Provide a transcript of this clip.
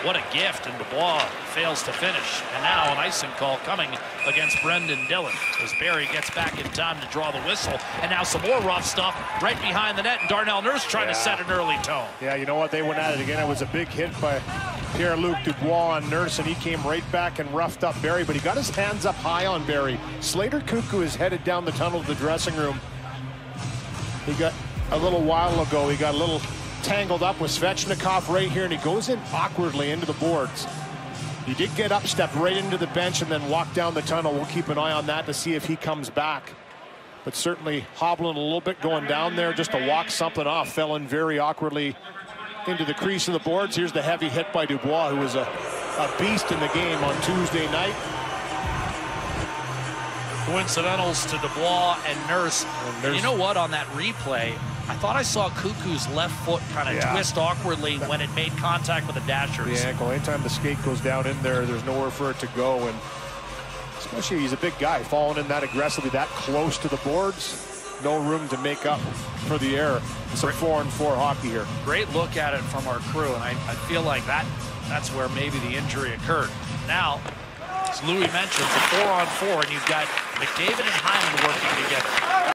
What a gift, and Dubois fails to finish. And now an icing call coming against Brendan Dillon as Barry gets back in time to draw the whistle. And now some more rough stuff right behind the net, and Darnell Nurse trying to set an early tone. Yeah, you know what? They went at it again. It was a big hit by Pierre Luc-Dubois on Nurse, and he came right back and roughed up Barry, but he got his hands up high on Barry. Slater Koekkoek is headed down the tunnel to the dressing room. He got a little while ago, he got a little tangled up with Svechnikov right here, and he goes in awkwardly into the boards. He did get up, stepped right into the bench, and then walked down the tunnel. We'll keep an eye on that to see if he comes back. But certainly hobbling a little bit going down there just to walk something off. Fell in very awkwardly into the crease of the boards. Here's the heavy hit by Dubois, who was a beast in the game on Tuesday night. Coincidentals to Dubois and Nurse. And you know what, on that replay, I thought I saw Koekkoek's left foot kind of twist awkwardly when it made contact with the dashers. The ankle, anytime the skate goes down in there, there's nowhere for it to go. And especially, he's a big guy, falling in that aggressively, that close to the boards. No room to make up for the error. It's a 4-on-4 hockey here. Great look at it from our crew, and I feel like that's where maybe the injury occurred. Now, as Louis mentioned, it's a 4-on-4, and you've got McDavid and Hyman working together.